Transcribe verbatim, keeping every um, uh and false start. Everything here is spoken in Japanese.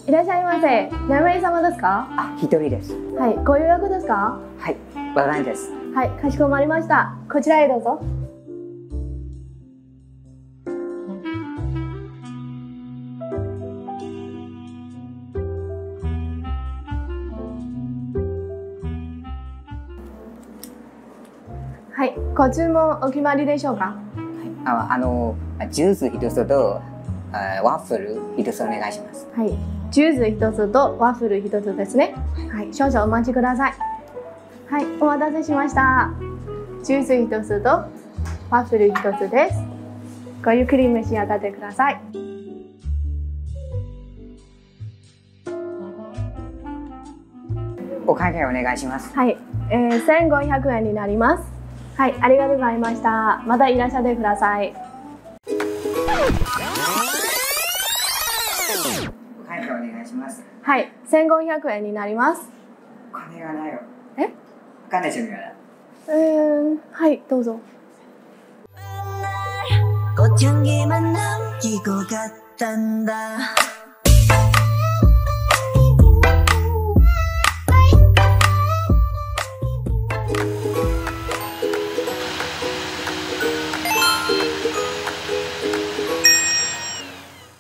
いらっしゃいませ。何名様ですか？ あ、一人です。 はい、ご予約ですか？ はい、わかんです。 はい、かしこまりました。こちらへどうぞ。はい、ご注文お決まりでしょうか？ はい、あ、あのジュース一つとあワッフル一つお願いします。 はい、ジュース一つとワッフル一つですね。はい、少々お待ちください。はい、お待たせしました。ジュース一つとワッフル一つです。ごゆっくり召し上がってください。 お会計お願いします。 はい、えー、せんごひゃくえんになります。はい、ありがとうございました。またいらっしゃってください。 お会計お願いします。 はい、せんごひゃくえんになります。 お金がないよ。 え？ お金じゃない。 えー、はい、どうぞ。 꽃향기만 남기고 갔단다